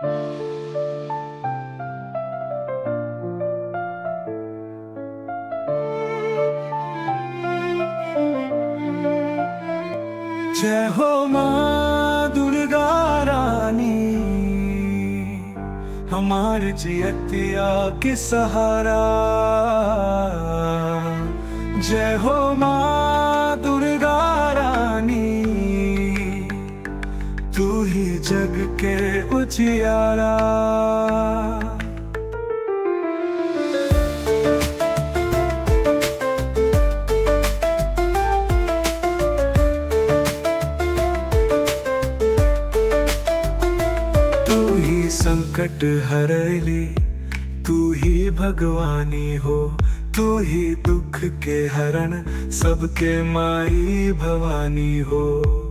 जय हो माँ दुर्गा रानी, हमारे जियतिया के सहारा। जय हो माँ दुर्गा रानी, तू ही जग के उजियारा। संकट हरली तू ही भगवानी हो, तू ही दुख के हरण सबके माई भवानी हो।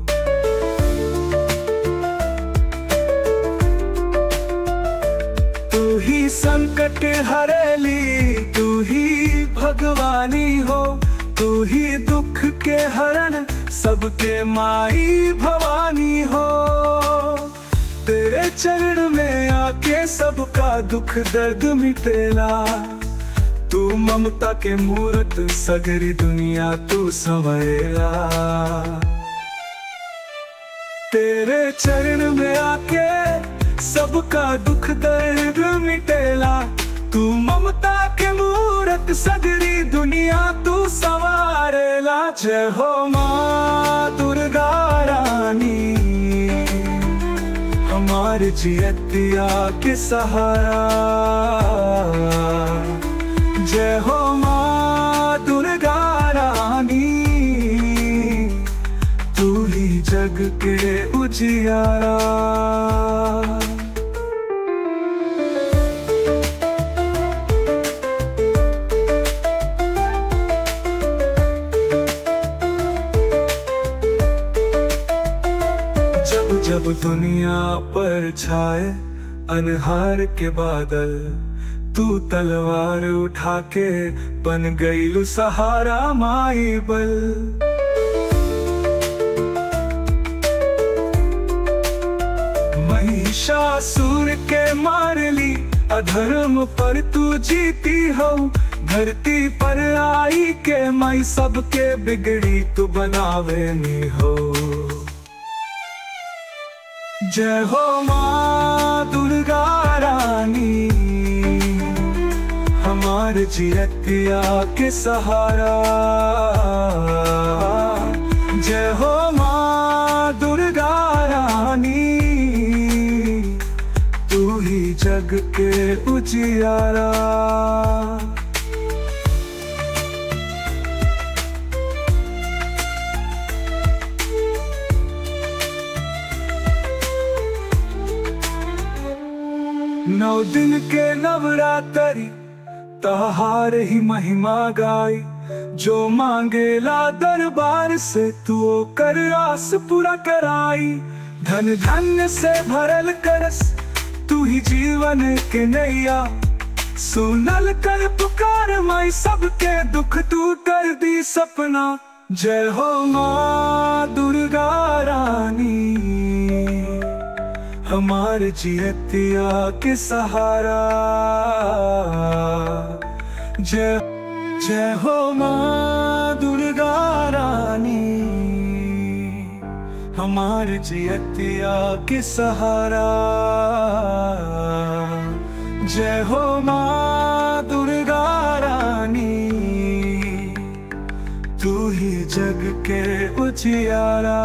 तू ही संकट हरली तू ही भगवानी हो, तू ही दुख के हरण सबके माई भवानी हो। तेरे चरण में आके सबका दुख दर्द मिटेला, तू ममता के मूरत सगरी दुनिया तू संवरेला। तेरे चरण में आके सबका दुख दर्द मिटेला, तू ममता के मूरत सगरी दुनिया तू संवारेला। जय हो माँ दुर्गा रानी, हमारे जियतिया के सहारा। जय हो माँ दुर्गा रानी, तू ही जग के उजियारा। जब दुनिया पर छाए अनहार के बादल, तू तलवार उठा के बन गईलु सहारा माई बल। महिषासुर के मार ली, अधर्म पर तू जीती हो। धरती पर आई के माई सबके बिगड़ी तू बनावेनी हो। जय हो माँ दुर्गा रानी, हमारे जियतिया के सहारा। जय हो माँ दुर्गा रानी, तू ही जग के उजियारा। नौ दिन के नवरात्रि त्योहार ही महिमा गाई, जो मांगेला दरबार से तू कर आस पूरा कराई। धन धन्य से भरल करस तू ही जीवन के नैया, सुनल कर पुकार माई सबके दुख तू कर दी सपना। जय हो माँ दुर्गा रानी, हमारे जियतिया के सहारा। जय हो माँ दुर्गा रानी, हमारे जियतिया के सहारा। जय हो माँ दुर्गा रानी, तू ही जग के उजियारा।